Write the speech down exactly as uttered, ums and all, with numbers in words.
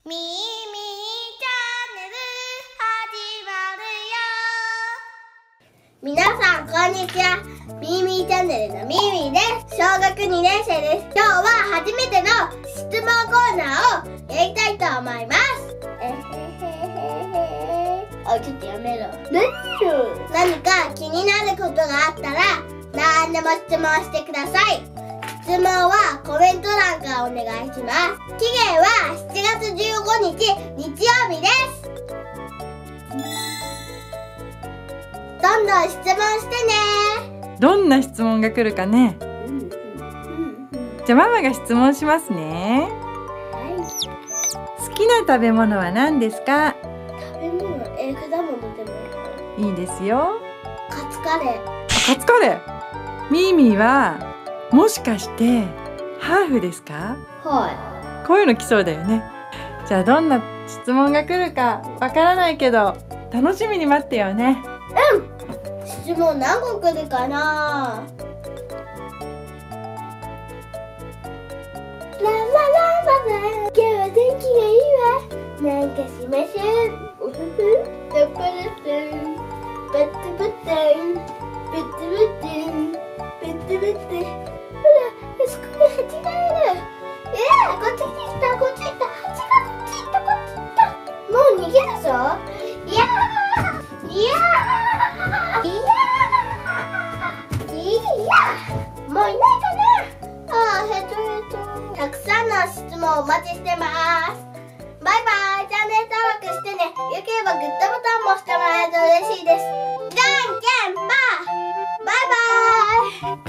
ミーミーチャンネル始まるよ。皆さんこんにちは。ミーミーチャンネルのミーミーです。小学にねん生です。今日は初めての質問コーナーをやりたいと思います。えへへへへ。あ、ちょっとやめろ。何よ。何か気になることがあったら何でも質問してください。質問はコメント欄からお願いします。期限はしちがつじゅうごにち日曜日です。どんどん質問してね。 どんな質問が来るかね。じゃあママが質問しますね。好きな食べ物は何ですか？ 食べ物、えー、果物でもいいですよ。 カツカレー。 カツカレー。ミーミーはもしかしてハーフですか？ はこういうの来そうだよね。じゃあどんな質問が来るかわからないけど楽しみに待ってよね。 うん。質問何個来るかな。ラララララ。今日は天気がいいわ。なんかしましょう。うふふ。ラパラタン。バッタバッタン。バッタバッタン。バッタバッタン。ほら、あそこに蜂がいる。えー、こっちに来た、こっちに来た。蜂がこっちに来た、こっちに来た。もう逃げるぞ。いやー。いやー。いやー。いやー。もういないかな。あー、ヘトヘト。たくさんの質問お待ちしてます。バイバイ。チャンネル登録してね。よければグッドボタンも押してもらえると嬉しいです。じゃんけんぽん。バイバイ。